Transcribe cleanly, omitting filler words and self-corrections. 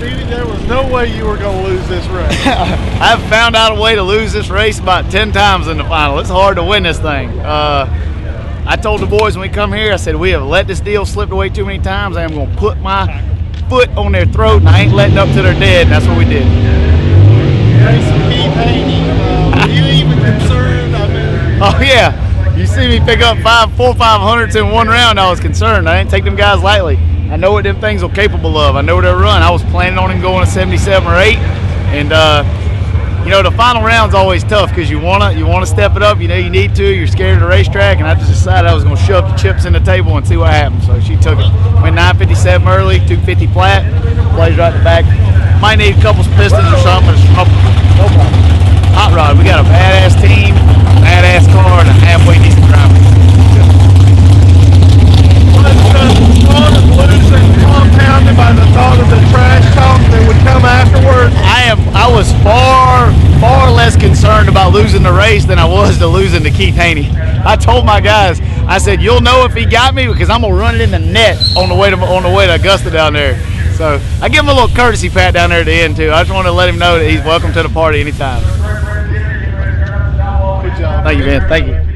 Stevie, there was no way you were going to lose this race. I've found out a way to lose this race about 10 times in the final. It's hard to win this thing. I told the boys when we come here, I said, we have let this deal slip away too many times. I am going to put my foot on their throat, and I ain't letting up till they're dead, and that's what we did. Keith Haney, were you even concerned? I mean, oh, yeah. You see me pick up 4 500s in one round, I was concerned. I didn't take them guys lightly. I know what them things are capable of. I know their run. I was planning on him going to 77 or 8, and you know, the final round's always tough because you wanna step it up. You know you need to. You're scared of the racetrack, and I just decided I was gonna shove the chips in the table and see what happens. So she took it. Went 957 early, 250 flat. Plays right in the back. Might need a couple pistons or something. No problem. Hot rod. We got a badass team, badass car, and a halfway decent driver. Compounded by the thought of the trash talk that would come afterwards. I was far less concerned about losing the race than I was to losing to Keith Haney. I told my guys, I said, you'll know if he got me because I'm gonna run it in the net on the way to Augusta down there. So I give him a little courtesy pat down there at the end too. I just want to let him know that he's welcome to the party anytime. Good job. Thank you, man. Thank you.